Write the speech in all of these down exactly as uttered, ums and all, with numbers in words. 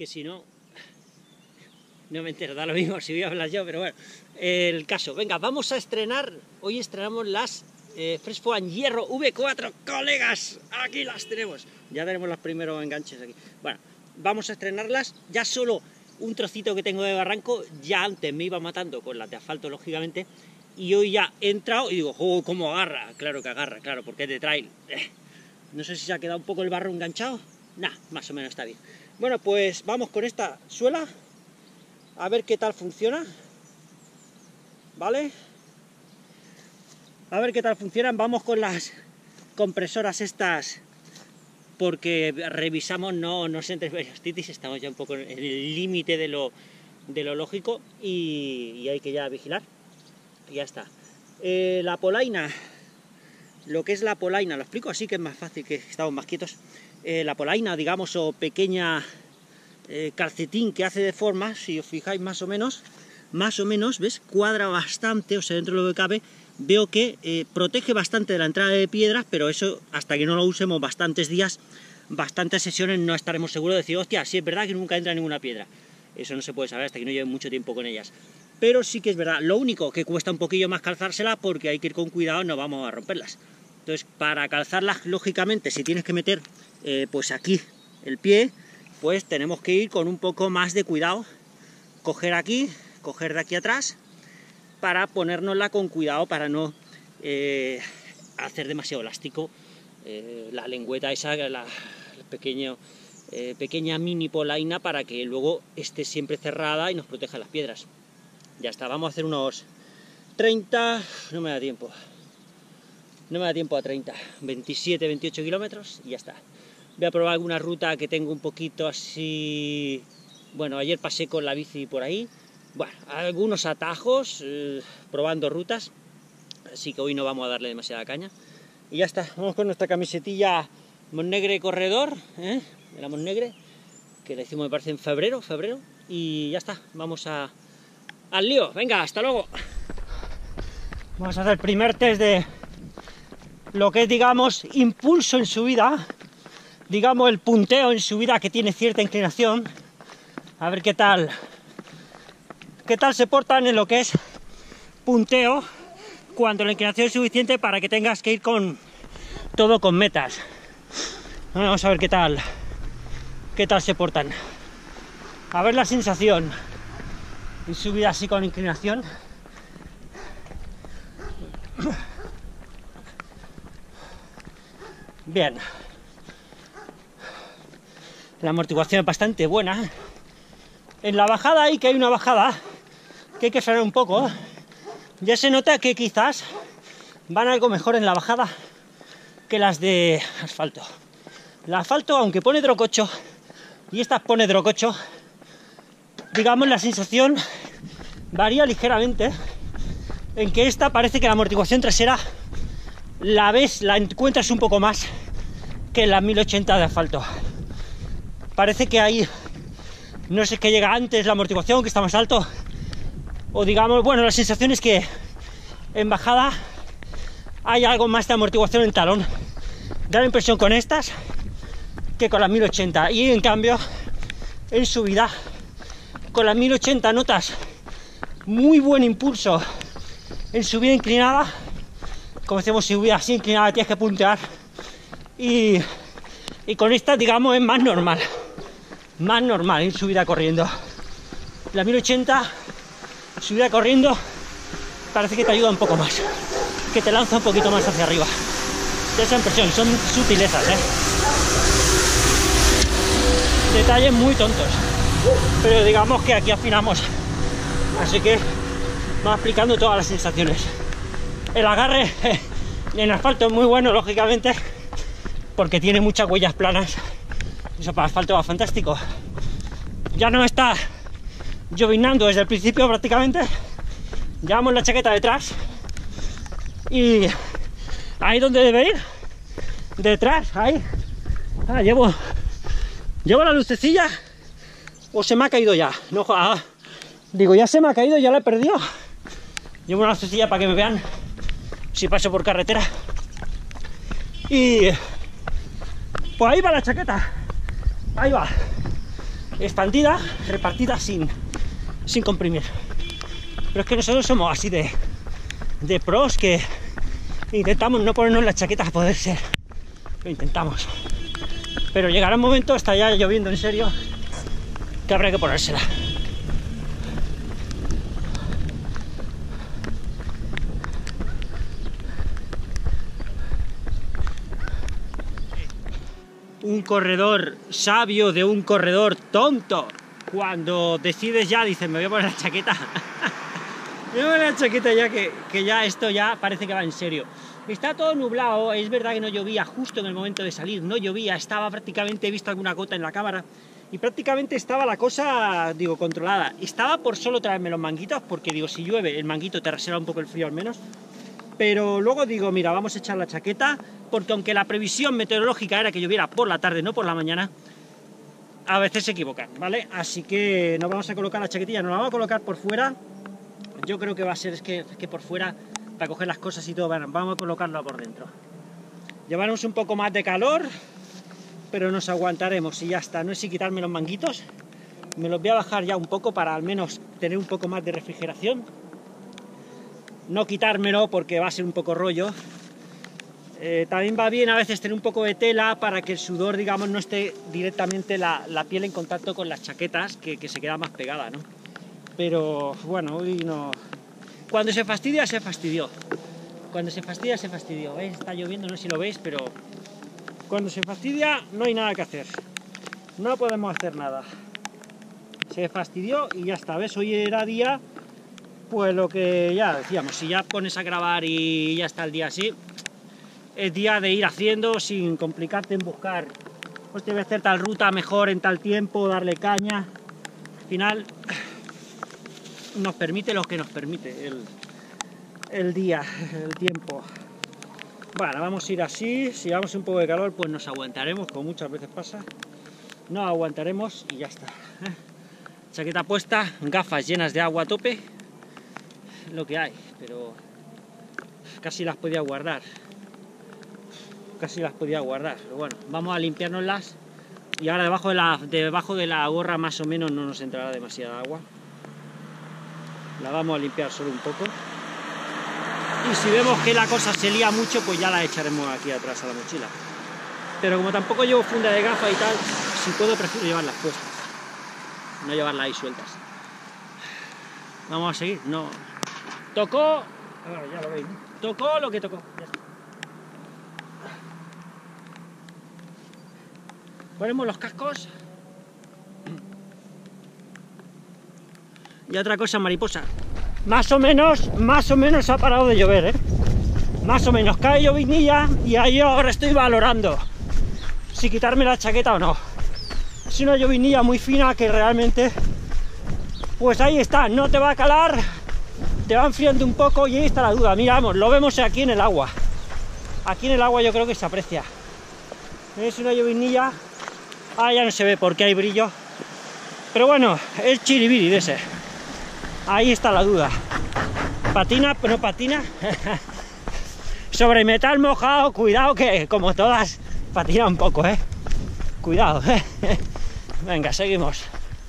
que si no, no me entero, da lo mismo si voy a hablar yo, pero bueno, el caso. Venga, vamos a estrenar, hoy estrenamos las eh, Freshfoam Hierro V cuatro, colegas, aquí las tenemos. Ya tenemos los primeros enganches aquí. Bueno, vamos a estrenarlas, ya solo un trocito que tengo de barranco, ya antes me iba matando con las de asfalto, lógicamente, y hoy ya he entrado y digo, oh, ¿cómo agarra? Claro que agarra, claro, porque es de trail. Eh, no sé si se ha quedado un poco el barro enganchado, nah, más o menos está bien. Bueno, pues vamos con esta suela, a ver qué tal funciona, ¿vale? A ver qué tal funcionan, vamos con las compresoras estas, porque revisamos, no, no se entre periostitis, estamos ya un poco en el límite de lo, de lo lógico y, y hay que ya vigilar, y ya está. Eh, la polaina, lo que es la polaina, lo explico así que es más fácil, que estamos más quietos. Eh, la polaina, digamos, o pequeña eh, calcetín que hace de forma, si os fijáis más o menos, más o menos, ¿ves? Cuadra bastante, o sea, dentro de lo que cabe, veo que eh, protege bastante de la entrada de piedras, pero eso, hasta que no lo usemos bastantes días, bastantes sesiones, no estaremos seguros de decir, hostia, sí es verdad que nunca entra ninguna piedra. Eso no se puede saber hasta que no lleve mucho tiempo con ellas. Pero sí que es verdad, lo único que cuesta un poquillo más calzársela, porque hay que ir con cuidado, no vamos a romperlas. Entonces, para calzarlas, lógicamente, si tienes que meter eh, pues aquí el pie, pues tenemos que ir con un poco más de cuidado, coger aquí, coger de aquí atrás, para ponérnosla con cuidado, para no eh, hacer demasiado elástico eh, la lengüeta esa, la, la pequeño, eh, pequeña mini polaina, para que luego esté siempre cerrada y nos proteja las piedras. Ya está, vamos a hacer unos treinta, no me da tiempo, no me da tiempo a treinta, veintisiete, veintiocho kilómetros y ya está. Voy a probar alguna ruta que tengo un poquito así, bueno, ayer pasé con la bici por ahí, bueno, algunos atajos, eh, probando rutas, así que hoy no vamos a darle demasiada caña. Y ya está, vamos con nuestra camisetilla Montnegre Corredor, ¿eh? de la Montnegre, que la hicimos me parece en febrero, febrero, y ya está, vamos a, al lío, venga, hasta luego. Vamos a hacer el primer test de lo que es, digamos, impulso en subida, digamos el punteo en subida, que tiene cierta inclinación, a ver qué tal, qué tal se portan en lo que es punteo, cuando la inclinación es suficiente para que tengas que ir con todo con metas. Vamos a ver qué tal, qué tal se portan, a ver la sensación en subida así con inclinación. Bien, la amortiguación es bastante buena. En la bajada, ahí que hay una bajada que hay que frenar un poco, ya se nota que quizás van algo mejor en la bajada que las de asfalto. El asfalto, aunque pone drococho y esta pone drococho, digamos la sensación varía ligeramente, en que esta parece que la amortiguación trasera la ves, la encuentras un poco más que la mil ochenta de asfalto. Parece que ahí, no sé, que llega antes la amortiguación, que está más alto, o digamos, bueno, la sensación es que en bajada hay algo más de amortiguación en talón. Da la impresión con estas que con la mil ochenta, y en cambio en subida con la mil ochenta notas muy buen impulso en subida inclinada. Como decimos, si subida así inclinada tienes que puntear, y, y con esta, digamos, es más normal, más normal en subida corriendo. La mil ochenta, subida corriendo, parece que te ayuda un poco más, que te lanza un poquito más hacia arriba. Esa impresión, son sutilezas, ¿eh? Detalles muy tontos, pero digamos que aquí afinamos, así que va explicando todas las sensaciones. El agarre en asfalto es muy bueno, lógicamente, porque tiene muchas huellas planas. Eso para asfalto va fantástico. Ya no está llovinando desde el principio prácticamente. Llevamos la chaqueta detrás y ahí donde debe ir, detrás, ahí. Ah, llevo, llevo la lucecilla, o se me ha caído ya. No, ah, digo, ya se me ha caído, ya la he perdido. Llevo una lucecilla para que me vean si paso por carretera. Y pues ahí va la chaqueta, ahí va. expandida, repartida sin, sin comprimir. Pero es que nosotros somos así de, de pros que intentamos no ponernos las chaquetas a poder ser. Lo intentamos. Pero llegará un momento, está ya lloviendo en serio, que habrá que ponérsela. Un corredor sabio de un corredor tonto. Cuando decides ya, dices, me voy a poner la chaqueta. Me voy a poner la chaqueta ya que, que ya esto ya parece que va en serio. Está todo nublado, es verdad que no llovía justo en el momento de salir, no llovía, estaba prácticamente, he visto alguna gota en la cámara, y prácticamente estaba la cosa, digo, controlada. Estaba por solo traerme los manguitos, porque digo, si llueve, el manguito te reserva un poco el frío al menos. Pero luego digo, mira, vamos a echar la chaqueta, porque aunque la previsión meteorológica era que lloviera por la tarde, no por la mañana, a veces se equivocan, ¿vale? Así que nos vamos a colocar la chaquetilla, nos la vamos a colocar por fuera. Yo creo que va a ser es que, es que por fuera, para coger las cosas y todo, bueno, vamos a colocarlo por dentro. Llevaremos un poco más de calor, pero nos aguantaremos y ya está. No es si quitarme los manguitos, me los voy a bajar ya un poco para al menos tener un poco más de refrigeración. No quitármelo porque va a ser un poco rollo. Eh, también va bien a veces tener un poco de tela para que el sudor, digamos, no esté directamente la, la piel en contacto con las chaquetas, que, que se queda más pegada, ¿no? Pero bueno, hoy no. Cuando se fastidia, se fastidió. Cuando se fastidia, se fastidió. ¿Veis? Está lloviendo, no sé si lo veis, pero cuando se fastidia no hay nada que hacer. No podemos hacer nada. Se fastidió y ya está. ¿Ves? Hoy era día, pues lo que ya decíamos, si ya pones a grabar y ya está el día así, es día de ir haciendo sin complicarte en buscar, pues te voy a hacer tal ruta mejor en tal tiempo, darle caña. Al final nos permite lo que nos permite el, el día, el tiempo. Bueno, vamos a ir así, si vamos un poco de calor pues nos aguantaremos, como muchas veces pasa, no aguantaremos y ya está. Chaqueta puesta, gafas llenas de agua a tope, lo que hay, pero casi las podía guardar, casi las podía guardar, pero bueno, vamos a limpiárnoslas y ahora debajo de la, debajo de la gorra más o menos no nos entrará demasiada agua. La vamos a limpiar solo un poco. Y si vemos que la cosa se lía mucho, pues ya la echaremos aquí atrás a la mochila. Pero como tampoco llevo funda de gafas y tal, si puedo prefiero llevarlas puestas. No llevarlas ahí sueltas. Vamos a seguir. No. Tocó... Ahora ya lo veis, ¿no? Tocó lo que tocó. Ya está. Ponemos los cascos. Y otra cosa, mariposa, más o menos, más o menos ha parado de llover, ¿eh? Más o menos, cae llovinilla y ahí ahora estoy valorando si quitarme la chaqueta o no. Es una llovinilla muy fina que realmente, pues ahí está, no te va a calar, te va enfriando un poco y ahí está la duda. Mira, vamos, lo vemos aquí en el agua. Aquí en el agua yo creo que se aprecia. Es una llovinilla, ah, ya no se ve porque hay brillo, pero bueno, es chiribiri de ese. Ahí está la duda. Patina, pero no patina. Sobre metal mojado, cuidado que como todas patina un poco, eh. Cuidado, eh. Venga, seguimos.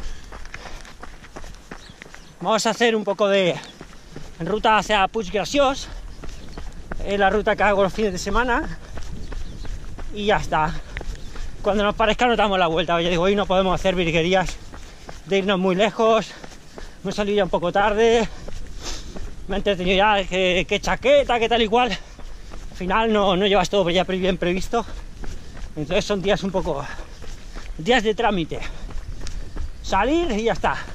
Vamos a hacer un poco de ruta hacia Puiggraciós. Es la ruta que hago los fines de semana. Y ya está. Cuando nos parezca nos damos la vuelta. Oye, digo, hoy no podemos hacer virguerías de irnos muy lejos. Me he salido ya un poco tarde, me he entretenido ya, que, que chaqueta, que tal y cual. Al final no, no llevas todo ya bien previsto, entonces son días un poco, días de trámite. Salir y ya está.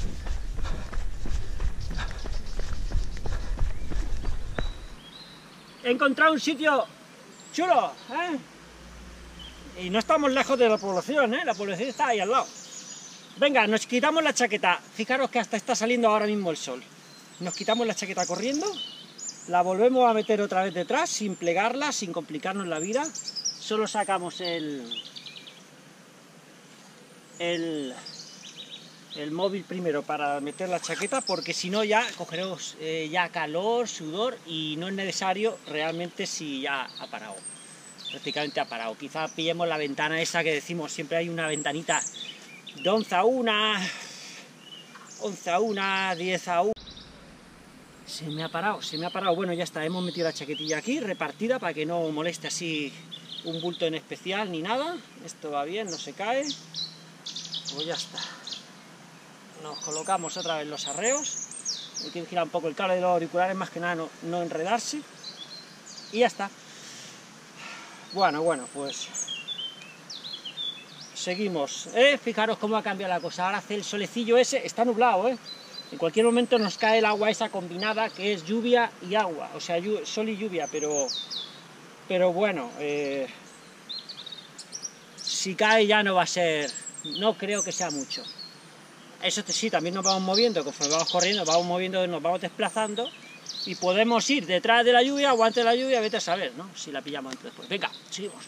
He encontrado un sitio chulo, ¿eh? Y no estamos lejos de la población, ¿eh? La población está ahí al lado. Venga, nos quitamos la chaqueta. Fijaros que hasta está saliendo ahora mismo el sol. Nos quitamos la chaqueta corriendo, la volvemos a meter otra vez detrás, sin plegarla, sin complicarnos la vida. Solo sacamos el, el, el móvil primero para meter la chaqueta, porque si no ya cogeremos eh, ya calor, sudor, y no es necesario realmente si ya ha parado. Prácticamente ha parado. Quizá pillemos la ventana esa que decimos, siempre hay una ventanita de once a una, once a una, diez a una. Se me ha parado, se me ha parado. Bueno, ya está, hemos metido la chaquetilla aquí, repartida, para que no moleste así un bulto en especial ni nada. Esto va bien, no se cae. Pues ya está. Nos colocamos otra vez los arreos. Hay que girar un poco el cable de los auriculares, más que nada no, no enredarse. Y ya está. Bueno, bueno, pues seguimos. ¿Eh? Fijaros cómo ha cambiado la cosa. Ahora hace el solecillo ese, está nublado, ¿eh? En cualquier momento nos cae el agua esa combinada, que es lluvia y agua. O sea, sol y lluvia, pero... Pero bueno, eh, si cae ya no va a ser... No creo que sea mucho. Eso sí, también nos vamos moviendo, conforme vamos corriendo, vamos moviendo, nos vamos desplazando y podemos ir detrás de la lluvia o antes de la lluvia, vete a saber, ¿no? Si la pillamos antes después. Venga, seguimos.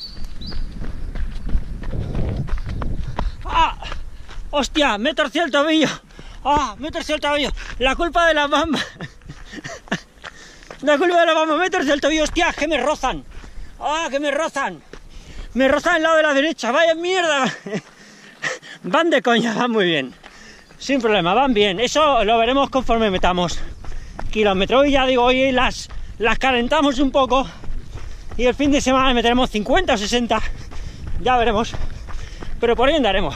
¡Ah! ¡Hostia! Me he torcido el tobillo. ¡Ah! Me he torcido el tobillo. La culpa de la bamba. La culpa de la bamba. Me he torcido el tobillo. ¡Hostia! Que me rozan. ¡Ah! Que me rozan. Me rozan el lado de la derecha. ¡Vaya mierda! Van de coña, van muy bien. Sin problema, van bien. Eso lo veremos conforme metamos kilómetros. Y ya digo, hoy las, las calentamos un poco. Y el fin de semana meteremos cincuenta o sesenta. Ya veremos. Pero por ahí andaremos.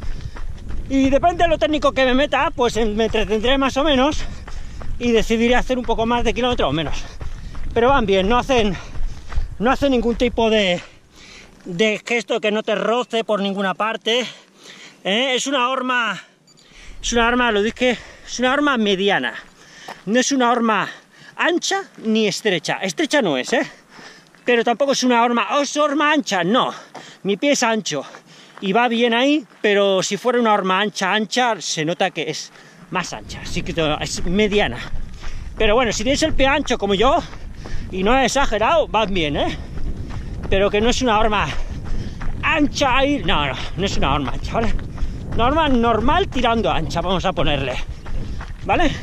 Y depende de lo técnico que me meta, pues me entretendré más o menos. Y decidiré hacer un poco más de kilómetros o menos. Pero van bien, no hacen, no hacen ningún tipo de, de gesto que no te roce por ninguna parte. ¿Eh? Es una horma, es una horma, lo dije, es una horma mediana, no es una horma ancha ni estrecha, estrecha no es, ¿eh? Pero tampoco es una horma, oh, es horma ancha, no, mi pie es ancho y va bien ahí, pero si fuera una horma ancha, ancha, se nota que es más ancha, así que es mediana. Pero bueno, si tienes el pie ancho como yo, y no es exagerado, van bien, ¿eh? Pero que no es una horma ancha ahí, no, no, no es una horma ancha, ¿vale? Normal, normal tirando ancha, vamos a ponerle, ¿vale?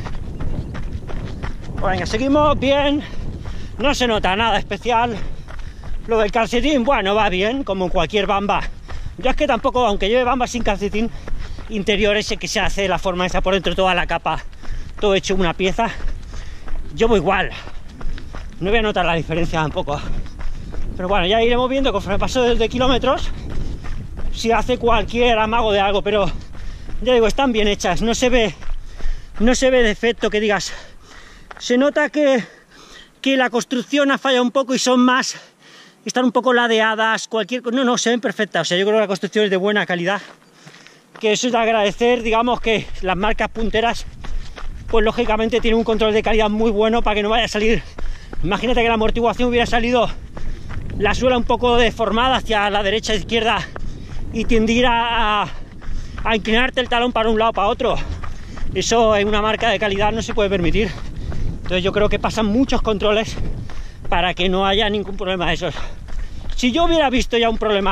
Venga, seguimos bien, no se nota nada especial. Lo del calcetín, bueno, va bien, como cualquier bamba. Yo es que tampoco, aunque lleve bamba sin calcetín interior, ese que se hace la forma esa por dentro, toda la capa, todo hecho una pieza, yo voy igual, no voy a notar la diferencia tampoco. Pero bueno, ya iremos viendo conforme paso de kilómetros si hace cualquier amago de algo, pero ya digo, están bien hechas, no se ve, no se ve defecto que digas. Se nota que, que la construcción ha fallado un poco y son más, están un poco ladeadas, cualquier no, no, se ven perfectas. O sea, yo creo que la construcción es de buena calidad, que eso es de agradecer, digamos que las marcas punteras, pues lógicamente tienen un control de calidad muy bueno para que no vaya a salir. Imagínate que la amortiguación hubiera salido la suela un poco deformada hacia la derecha e izquierda y tendiera a, a inclinarte el talón para un lado o para otro. Eso en una marca de calidad no se puede permitir. Entonces yo creo que pasan muchos controles para que no haya ningún problema de esos. Si yo hubiera visto ya un problema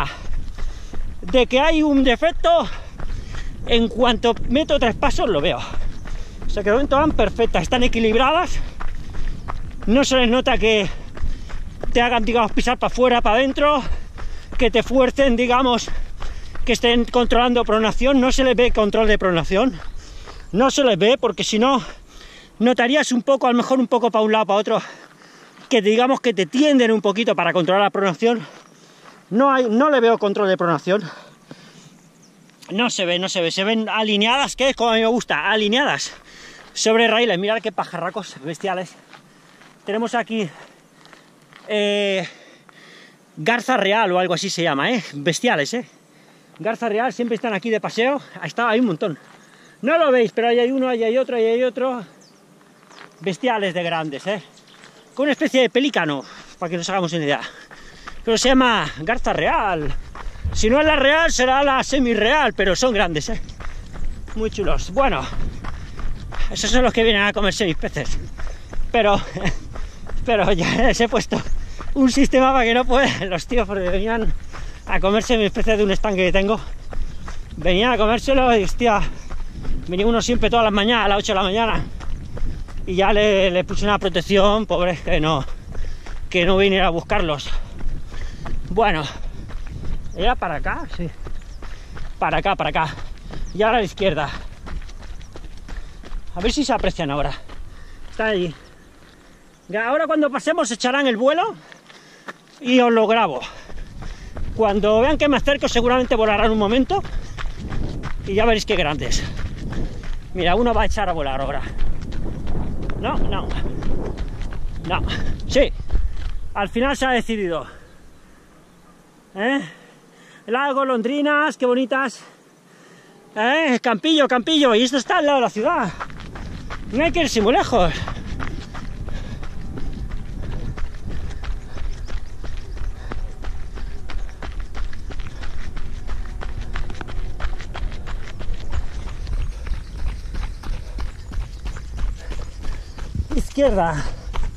de que hay un defecto, en cuanto meto tres pasos lo veo. O sea que de momento van perfectas, están equilibradas, no se les nota que te hagan, digamos, pisar para afuera, para adentro, que te fuercen, digamos, que estén controlando pronación. No se les ve control de pronación, no se les ve, porque si no notarías un poco, a lo mejor un poco para un lado, para otro, que digamos que te tienden un poquito para controlar la pronación. No hay, no le veo control de pronación, no se ve, no se ve, se ven alineadas, que es como a mí me gusta, alineadas sobre raíles. Mirad qué pajarracos bestiales tenemos aquí. eh, Garza real o algo así se llama, eh, bestiales, eh Garza real, siempre están aquí de paseo. Ahí está, hay un montón. No lo veis, pero ahí hay uno, ahí hay otro, ahí hay otro. Bestiales de grandes, ¿eh? Con una especie de pelícano, para que nos hagamos una idea. Pero se llama garza real. Si no es la real, será la semi-real, pero son grandes, ¿eh? Muy chulos. Bueno, esos son los que vienen a comerse mis peces. Pero, pero ya les he puesto un sistema para que no puedan los tíos, porque venían a comerse mis peces de un estanque que tengo. Venían a comérselo y, hostia, venía uno siempre todas las mañanas, a las ocho de la mañana. Y ya le, le puse una protección, pobre, que no, que no viniera a buscarlos. Bueno, era para acá, sí. Para acá, para acá. Y ahora a la izquierda. A ver si se aprecian ahora. Está ahí. Ahora cuando pasemos echarán el vuelo y os lo grabo. Cuando vean que me acerco seguramente volarán un momento y ya veréis qué grandes. Mira, uno va a echar a volar ahora. No, no. No. Sí. Al final se ha decidido. ¿Eh? Las golondrinas, qué bonitas. ¿Eh? Campillo, Campillo. Y esto está al lado de la ciudad. No hay que irse muy lejos. Izquierda.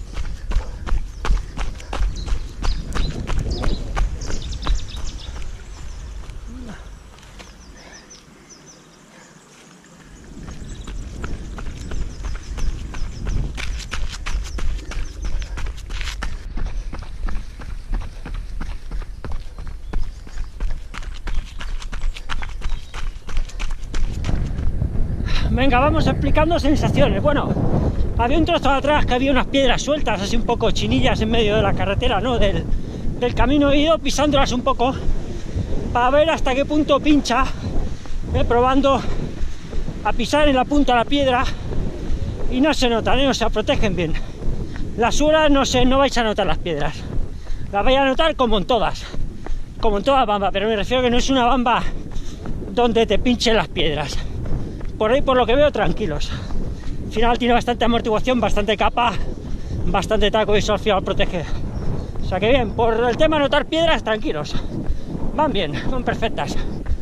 Venga, vamos explicando sensaciones. Bueno, había un trozo de atrás que había unas piedras sueltas, así un poco chinillas en medio de la carretera, ¿no? Del, del camino. He ido pisándolas un poco para ver hasta qué punto pincha, ¿eh? Probando a pisar en la punta de la piedra y no se notan, ¿eh? O sea, protegen bien. Las suelas no se, no vais a notar las piedras. Las vais a notar como en todas, como en toda bamba, pero me refiero a que no es una bamba donde te pinchen las piedras. Por ahí, por lo que veo, tranquilos. Al final tiene bastante amortiguación, bastante capa, bastante taco y eso al final protege. O sea que bien, por el tema de notar piedras, tranquilos. Van bien, van perfectas.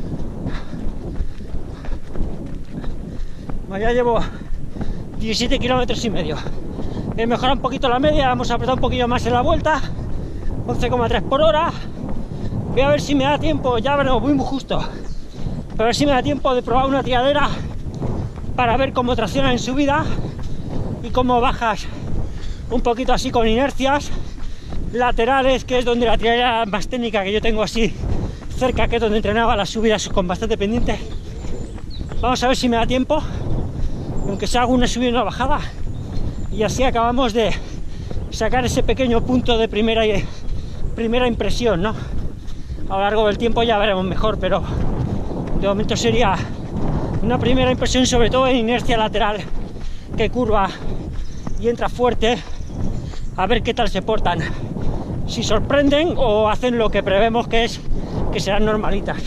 Bueno, ya llevo diecisiete kilómetros y medio. He mejorado un poquito la media, vamos a apretar un poquillo más en la vuelta. once coma tres por hora. Voy a ver si me da tiempo, ya veremos, muy muy justo. Pero a ver si me da tiempo de probar una tiradera para ver cómo tracciona en subida y cómo bajas un poquito así con inercias laterales, que es donde la tiradera más técnica que yo tengo así cerca, que es donde entrenaba las subidas con bastante pendiente. Vamos a ver si me da tiempo, aunque sea una subida y una bajada, y así acabamos de sacar ese pequeño punto de primera, primera impresión, ¿no? A lo largo del tiempo ya veremos mejor, pero de momento sería una primera impresión, sobre todo en inercia lateral, que curva y entra fuerte, a ver qué tal se portan, si sorprenden o hacen lo que prevemos, que es que serán normalitas.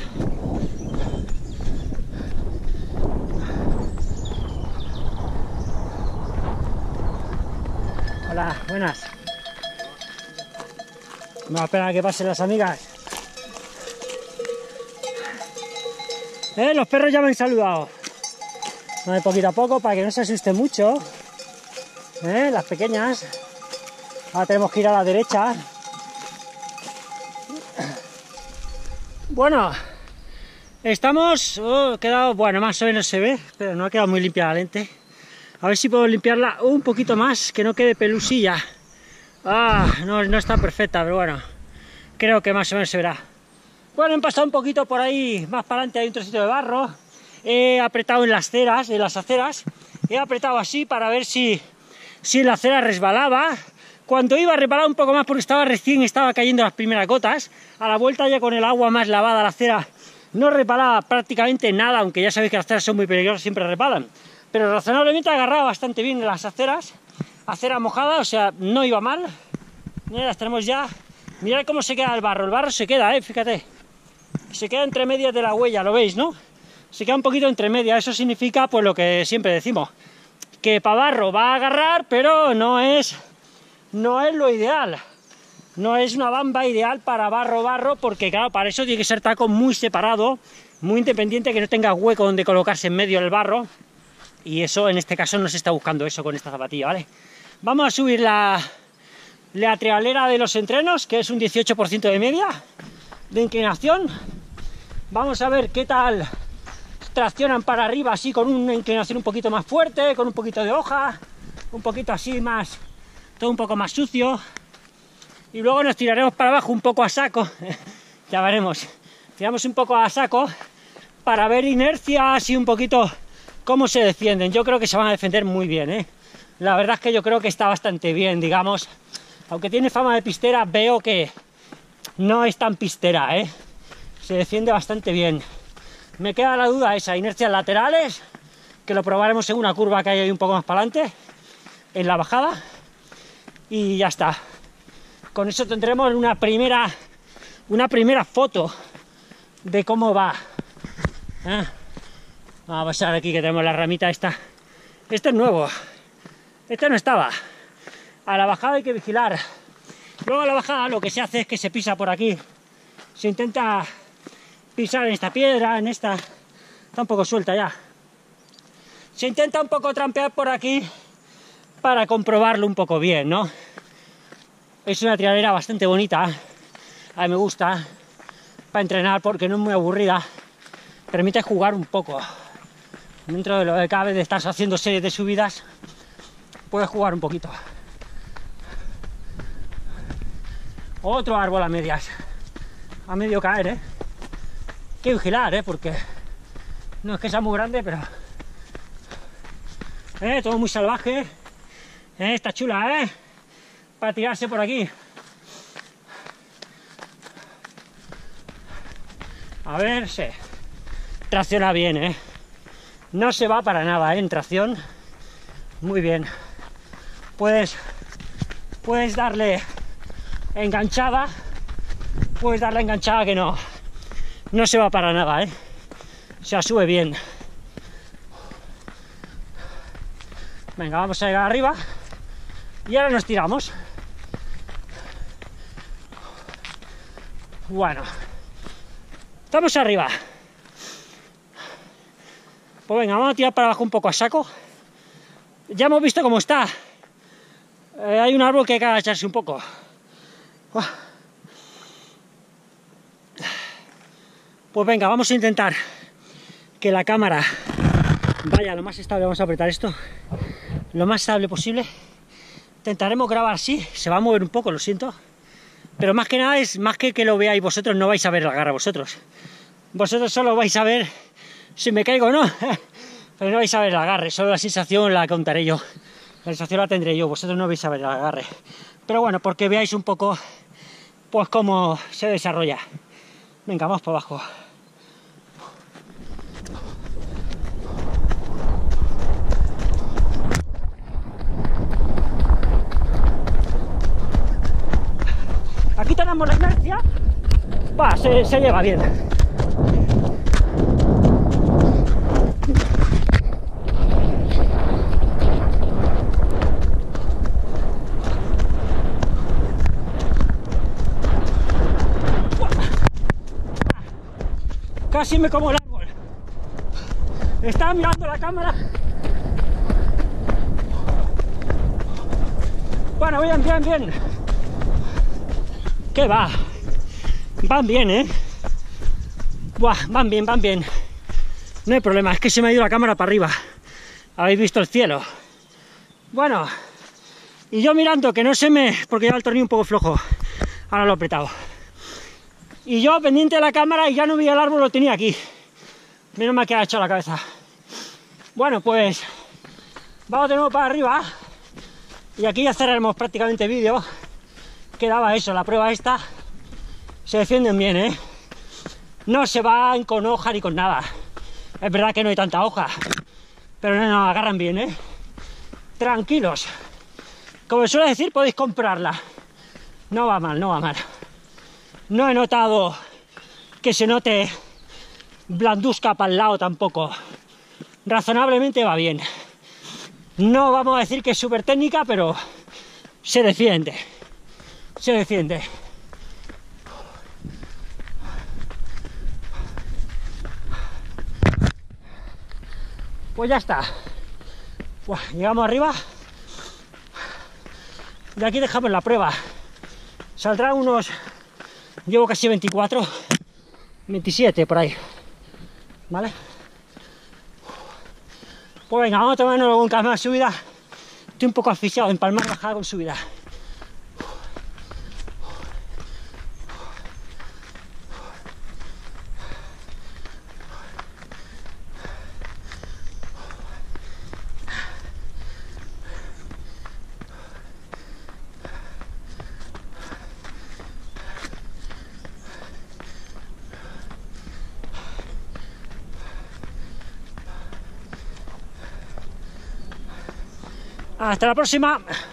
Hola, buenas. Me va a esperar a que pasen las amigas. ¿Eh? Los perros ya me han saludado. De poquito a poco para que no se asusten mucho. ¿Eh? Las pequeñas. Ahora tenemos que ir a la derecha. Bueno, estamos... Oh, quedado, bueno, más o menos se ve, pero no ha quedado muy limpia la lente. A ver si puedo limpiarla un poquito más, que no quede pelusilla. Ah, no, no está perfecta, pero bueno, creo que más o menos se verá. Bueno, he pasado un poquito por ahí, más para adelante hay un trocito de barro. He apretado en las ceras, en las aceras. He apretado así para ver si, si la acera resbalaba. Cuando iba a resbalar un poco más, porque estaba recién, estaba cayendo las primeras gotas. A la vuelta ya con el agua más lavada, la acera no resbalaba prácticamente nada, aunque ya sabéis que las aceras son muy peligrosas, siempre resbalan. Pero razonablemente agarraba bastante bien las aceras. Acera mojada, o sea, no iba mal. Mira, las tenemos ya. Mirad cómo se queda el barro. El barro se queda, eh, fíjate. Se queda entre medias de la huella, ¿lo veis, no? Se queda un poquito entre medias. Eso significa, pues lo que siempre decimos, que para barro va a agarrar, pero no es, no es lo ideal. No es una bamba ideal para barro, barro, porque claro, para eso tiene que ser taco muy separado, muy independiente, que no tenga hueco donde colocarse en medio del barro. Y eso, en este caso, no se está buscando eso con esta zapatilla, ¿vale? Vamos a subir la, la trialera de los entrenos, que es un dieciocho por ciento de media de inclinación. Vamos a ver qué tal traccionan para arriba, así con una inclinación un poquito más fuerte, con un poquito de hoja, un poquito así más, todo un poco más sucio. Y luego nos tiraremos para abajo un poco a saco, ya veremos. Tiramos un poco a saco para ver inercias y un poquito cómo se defienden. Yo creo que se van a defender muy bien, ¿eh? La verdad es que yo creo que está bastante bien, digamos. Aunque tiene fama de pistera, veo que no es tan pistera, ¿eh? Se defiende bastante bien. Me queda la duda esa, inercias laterales, que lo probaremos en una curva que hay ahí un poco más para adelante, en la bajada, y ya está. Con eso tendremos una primera, una primera foto de cómo va. ¿Eh? Vamos a pasar aquí que tenemos la ramita esta. Este es nuevo, este no estaba. A la bajada hay que vigilar. Luego a la bajada lo que se hace es que se pisa por aquí. Se intenta pisar en esta piedra, en esta... Está un poco suelta ya. Se intenta un poco trampear por aquí para comprobarlo un poco bien, ¿no? Es una trialera bastante bonita. A mí me gusta para entrenar porque no es muy aburrida. Permite jugar un poco. Dentro de lo que cabe de estar haciendo series de subidas, puedes jugar un poquito. Otro árbol a medias. A medio caer, ¿eh? Hay que vigilar, ¿eh? Porque no es que sea muy grande, pero... ¿Eh? Todo muy salvaje. ¿Eh? Está chula, ¿eh? Para tirarse por aquí. A ver, sí. Tracciona bien, ¿eh? No se va para nada, ¿eh? En tracción. Muy bien. Puedes, puedes darle enganchada. Puedes darle enganchada que no. No se va para nada, ¿eh? O sea, sube bien. Venga, vamos a llegar arriba. Y ahora nos tiramos. Bueno. Estamos arriba. Pues venga, vamos a tirar para abajo un poco a saco. Ya hemos visto cómo está. Eh, hay un árbol que hay que agacharse un poco. Pues venga, vamos a intentar que la cámara vaya lo más estable. Vamos a apretar esto lo más estable posible. Intentaremos grabar así. Se va a mover un poco, lo siento. Pero más que nada es más que que lo veáis vosotros, no vais a ver la garra vosotros. Vosotros solo vais a ver si me caigo o no. Pero no vais a ver el agarre, solo la sensación la contaré yo. La sensación la tendré yo, vosotros no vais a ver el agarre. Pero bueno, porque veáis un poco pues cómo se desarrolla. Venga, vamos para abajo. Aquí tenemos la inercia. Va, se, se lleva bien. Casi me como el árbol. Estaba mirando la cámara. Bueno, bien, bien, bien. ¿Qué va? Van bien, ¿eh? Buah, van bien, van bien. No hay problema, es que se me ha ido la cámara para arriba. Habéis visto el cielo. Bueno, y yo mirando que no se me... porque lleva el tornillo un poco flojo. Ahora lo he apretado. Y yo pendiente de la cámara y ya no vi el árbol, lo tenía aquí. Menos mal que ha echado la cabeza. Bueno, pues vamos de nuevo para arriba. Y aquí ya cerraremos prácticamente el vídeo. Quedaba eso, la prueba esta. Se defienden bien, ¿eh? No se van con hoja ni con nada. Es verdad que no hay tanta hoja, pero no, no, agarran bien, ¿eh? Tranquilos. Como suele decir, podéis comprarla. No va mal, no va mal. No he notado que se note blanduzca para el lado tampoco. Razonablemente va bien. No vamos a decir que es súper técnica, pero se defiende. Se defiende. Pues ya está. Buah, llegamos arriba. De aquí dejamos la prueba. Saldrán unos... Llevo casi veinticuatro, veintisiete por ahí. ¿Vale? Pues venga, vamos a tomarnos luego un cambio de subida. Estoy un poco asfixiado, empalmar bajada con subida. Hasta la próxima.